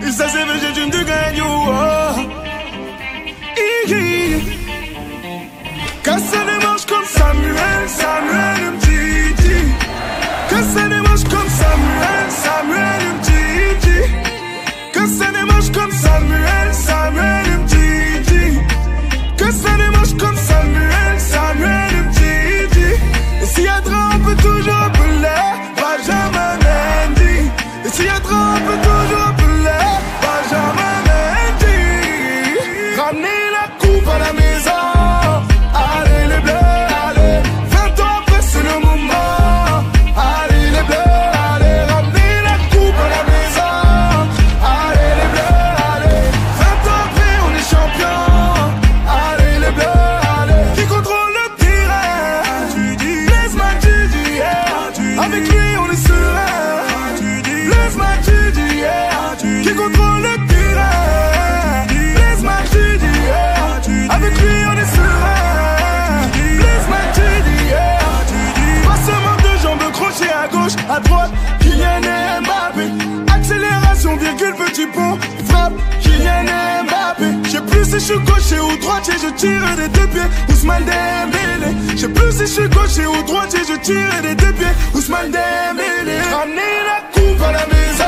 Ça c'est vrai, j'ai une de gagne. Casse les manches comme Samuel, Samuel Mtiti. Casse les manches comme Samuel, Samuel Mtiti. Casse les manches comme Samuel, Samuel Mtiti. Casse les manches comme Samuel, Samuel Mtiti. Et s'il y a trop, on peut toujours appeler Benjamin Mendy. Et s'il y a trop, on peut toujours appeler Benjamin Mendy. Ramenez la coupe à la maison. Allez les bleus, allez. 20 ans après c'est le moment. Allez les bleus, allez. Ramenez la coupe à la maison. Allez les bleus, allez. 20 ans après on est champion. Allez les bleus, allez. Qui contrôle le terrain? Blaise Matuidi, yeah. Avec lui on est serein. Blaise Matuidi, yeah. Qui contrôle le terrain? Blaise Matuidi, yeah. Avec lui on est serein. Blaise Matuidi, yeah. Passement de jambes, crochet à gauche, à droite. Kylian Mbappé. Accélération, virgule, petit pont. Frappe, Kylian Mbappé. Je sais plus si je suis gaucher ou droitier, je tire des deux pieds. Ousmane Dembélé. Je sais plus si je suis gaucher ou droitier, je tire des deux pieds. Ousmane Dembélé. Ramenez la coupe à la maison.